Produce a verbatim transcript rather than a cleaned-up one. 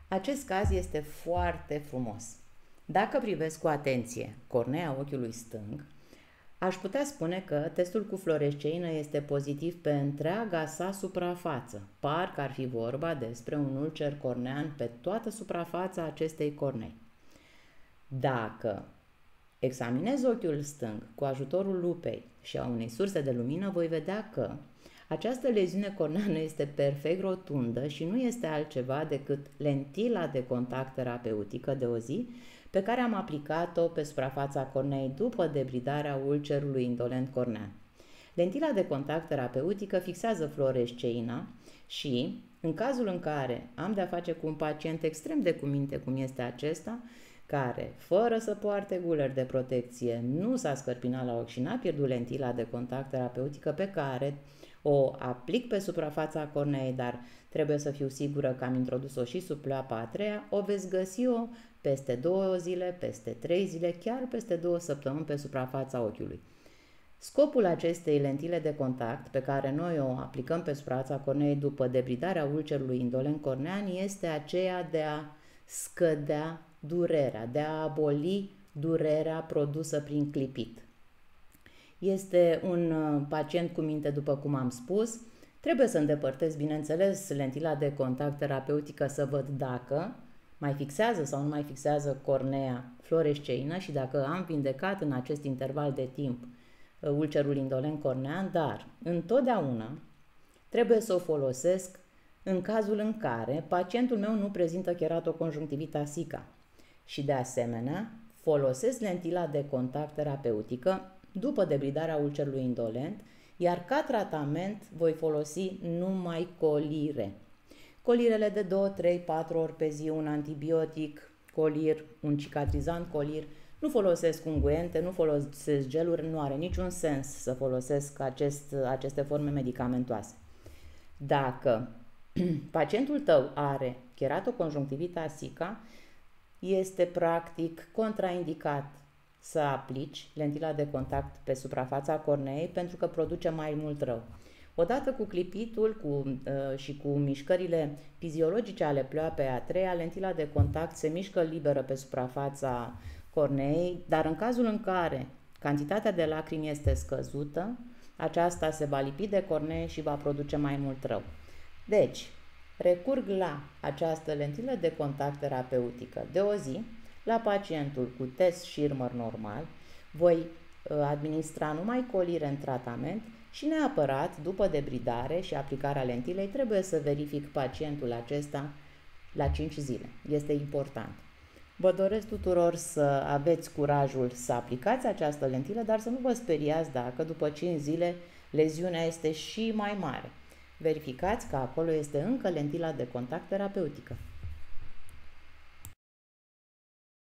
Acest caz este foarte frumos. Dacă privesc cu atenție cornea ochiului stâng, aș putea spune că testul cu fluoresceină este pozitiv pe întreaga sa suprafață. Parcă ar fi vorba despre un ulcer cornean pe toată suprafața acestei cornei. Dacă examinez ochiul stâng cu ajutorul lupei și a unei surse de lumină, voi vedea că această leziune corneană este perfect rotundă și nu este altceva decât lentila de contact terapeutică de o zi pe care am aplicat-o pe suprafața corneei după debridarea ulcerului indolent cornean. Lentila de contact terapeutică fixează fluoresceina și, în cazul în care am de-a face cu un pacient extrem de cuminte cum este acesta, care, fără să poarte guler de protecție, nu s-a scărpinat la ochi și n-a pierdut lentila de contact terapeutică pe care o aplic pe suprafața corneei, dar trebuie să fiu sigură că am introdus-o și sub pleoapa a treia, o veți găsi-o peste două zile, peste trei zile, chiar peste două săptămâni pe suprafața ochiului. Scopul acestei lentile de contact, pe care noi o aplicăm pe suprafața corneei după debridarea ulcerului indolent cornean, este aceea de a scădea durerea, de a aboli durerea produsă prin clipit. Este un pacient cu minte, după cum am spus. Trebuie să îndepărtez, bineînțeles, lentila de contact terapeutică să văd dacă mai fixează sau nu mai fixează cornea fluoresceină și dacă am vindecat în acest interval de timp ulcerul indolent cornean, dar întotdeauna trebuie să o folosesc în cazul în care pacientul meu nu prezintă keratoconjunctivita sica. Și de asemenea, folosesc lentila de contact terapeutică după debridarea ulcerului indolent, iar ca tratament voi folosi numai colire. Colirele de două, trei, patru ori pe zi, un antibiotic, colir, un cicatrizant colir. Nu folosesc unguente, nu folosesc geluri, nu are niciun sens să folosesc acest, aceste forme medicamentoase. Dacă pacientul tău are keratoconjunctivita sica, este practic contraindicat să aplici lentila de contact pe suprafața corneei pentru că produce mai mult rău. Odată cu clipitul cu, uh, și cu mișcările fiziologice ale pleoapei a treia, lentila de contact se mișcă liberă pe suprafața corneei, dar în cazul în care cantitatea de lacrimi este scăzută, aceasta se va lipi de cornee și va produce mai mult rău. Deci, recurg la această lentilă de contact terapeutică de o zi la pacientul cu test Schirmer normal, voi administra numai colire în tratament și neapărat, după debridare și aplicarea lentilei, trebuie să verific pacientul acesta la cinci zile. Este important. Vă doresc tuturor să aveți curajul să aplicați această lentilă, dar să nu vă speriați dacă după cinci zile leziunea este și mai mare. Verificați că acolo este încă lentila de contact terapeutică.